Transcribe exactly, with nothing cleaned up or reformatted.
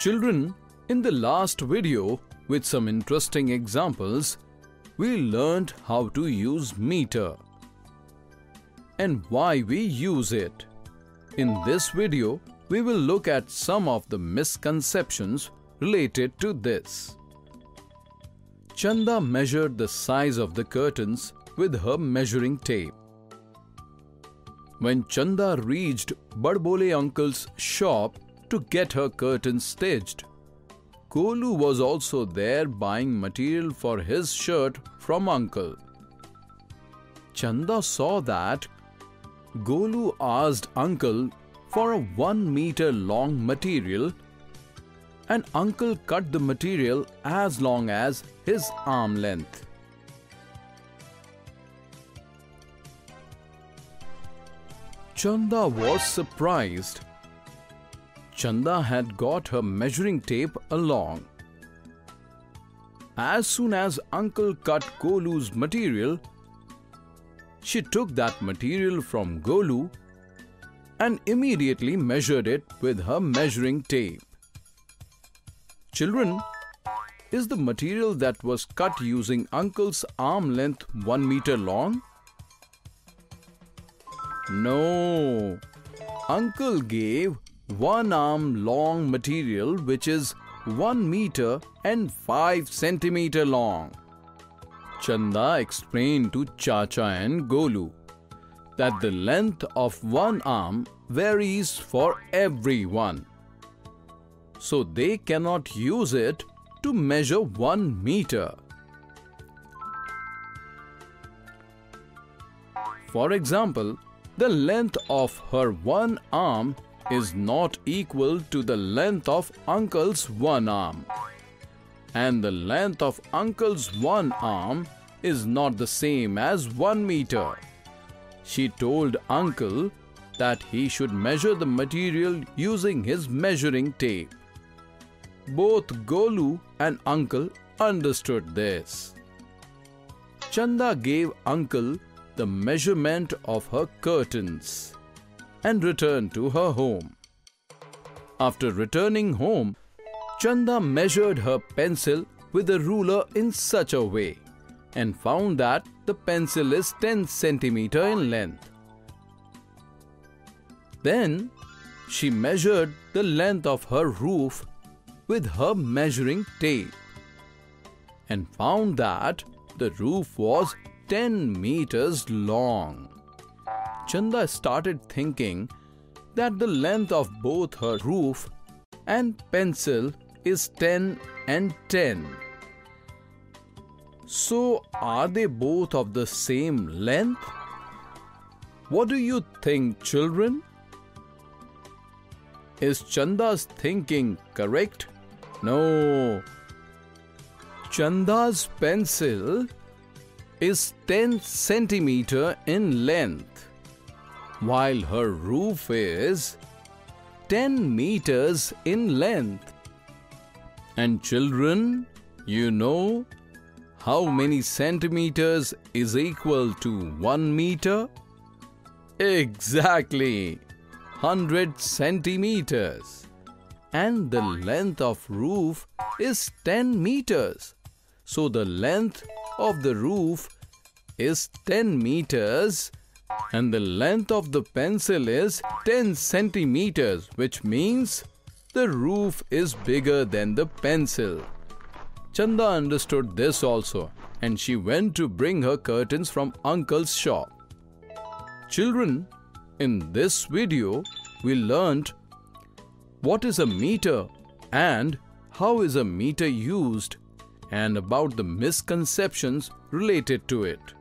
Children, in the last video, with some interesting examples, we learned how to use meter and why we use it. In this video, we will look at some of the misconceptions related to this. Chanda measured the size of the curtains with her measuring tape. When Chanda reached Badbole uncle's shop to get her curtains stitched, Golu was also there buying material for his shirt from uncle. Chanda saw that Golu asked uncle for a one meter long material and uncle cut the material as long as his arm length. Chanda was surprised. Chanda had got her measuring tape along. As soon as uncle cut Golu's material, she took that material from Golu and immediately measured it with her measuring tape. Children, is the material that was cut using uncle's arm length one meter long? No. Uncle gave one arm long material which is one meter and five centimeter long. Chanda explained to Chacha and Golu that the length of one arm varies for everyone, so they cannot use it to measure one meter. For example, the length of her one arm is not equal to the length of uncle's one arm, and the length of uncle's one arm is not the same as one meter. She told uncle that he should measure the material using his measuring tape. Both Golu and uncle understood this. Chanda gave uncle the measurement of her curtains and returned to her home. After returning home, Chanda measured her pencil with a ruler in such a way and found that the pencil is ten centimeters in length. Then she measured the length of her roof with her measuring tape and found that the roof was ten meters long. Chanda started thinking that the length of both her roof and pencil is ten and ten. So are they both of the same length? What do you think, children? Is Chanda's thinking correct? No. Chanda's pencil is ten centimeters in length, while her roof is ten meters in length. And children, you know how many centimeters is equal to one meter? Exactly, one hundred centimeters. And the length of roof is ten meters. So the length of the roof is ten meters and the length of the pencil is ten centimeters, which means the roof is bigger than the pencil. Chanda understood this also, and she went to bring her curtains from uncle's shop. Children, in this video, we learnt what is a meter and how is a meter used, and about the misconceptions related to it.